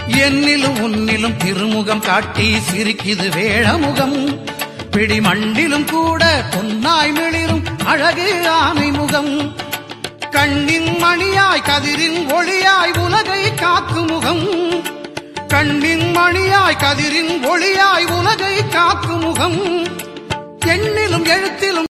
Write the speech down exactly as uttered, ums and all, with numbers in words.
என்னிலும் உன்னிலும் திருமுகம் காட்டி சிரிக்குது வேழமுகம். பிடி மண்டிலும் கூட பொன்னாய் மிளிரும் அழகு ஆமை முகம். கண்ணின் மணியாய் கதிரின் ஒளியாய் உலகை காக்கும் முகம். கண்ணின் மணியாய் கதிரின் ஒளியாய் உலகை காக்கும் முகம். எண்ணிலும் எழுத்திலும்